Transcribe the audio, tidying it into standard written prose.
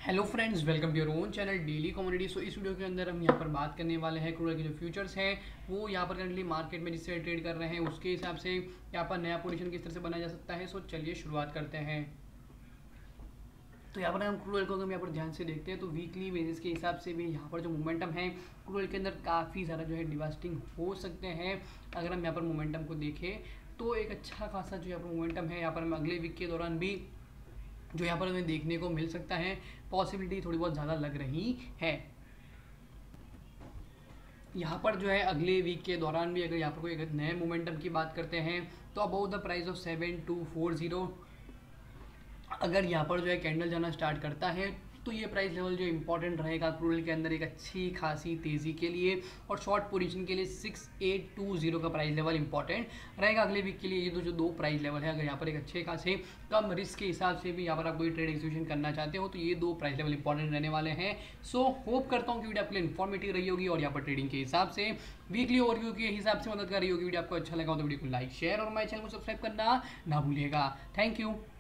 Hello friends, welcome to your own channel daily community. So इस video के अंदर हम यहाँ पर बात करने वाले हैं क्रूड ऑयल के जो फ्यूचर्स हैं वो यहाँ पर करंटली मार्केट में जिससे ट्रेड कर रहे हैं उसके हिसाब से यहाँ पर नया पोजीशन किस तरह से बनाया जा सकता है। सो चलिए शुरुआत करते हैं। तो यहाँ पर हम क्रूड ऑयल को हम यहाँ पर ध्यान से देखते हैं तो वीकली बेसिस के हिसाब से भी यहाँ पर जो मोमेंटम है क्रूड ऑयल के अंदर काफ़ी ज़्यादा जो है डिवास्टिंग हो सकते हैं। अगर हम यहाँ पर मोमेंटम को देखें तो एक अच्छा खासा जो यहाँ पर मोमेंटम है यहाँ पर हम अगले वीक के दौरान भी जो यहाँ पर हमें देखने को मिल सकता है। पॉसिबिलिटी थोड़ी बहुत ज़्यादा लग रही है। यहाँ पर जो है अगले वीक के दौरान भी अगर यहाँ पर कोई अगर नए मोमेंटम की बात करते हैं तो अबाउट द प्राइस ऑफ 7240 अगर यहाँ पर जो है कैंडल जाना स्टार्ट करता है तो ये प्राइस लेवल जो इंपॉर्टेंट रहेगा क्रूड ऑयल के अंदर एक अच्छी खासी तेज़ी के लिए। और शॉर्ट पोजीशन के लिए 6820 का प्राइस लेवल इंपॉर्टेंट रहेगा अगले वीक के लिए। ये जो दो प्राइस लेवल है, अगर यहाँ पर एक अच्छे खासे कम रिस्क के हिसाब से भी यहाँ पर आप कोई ट्रेड एग्जीक्यूशन करना चाहते हो तो ये दो प्राइस लेवल इंपॉर्टेंट रहने वाले हैं। सो होप करता हूँ कि वीडियो आपके लिए इन्फॉर्मेटिव रही होगी और यहाँ पर ट्रेडिंग के हिसाब से वीकली ओवरव्यू के हिसाब से मदद कर रही होगी। वीडियो आपको अच्छा लगा हो तो वीडियो को लाइक शेयर और हमारे चैनल को सब्सक्राइब करना ना भूलिएगा। Thank you.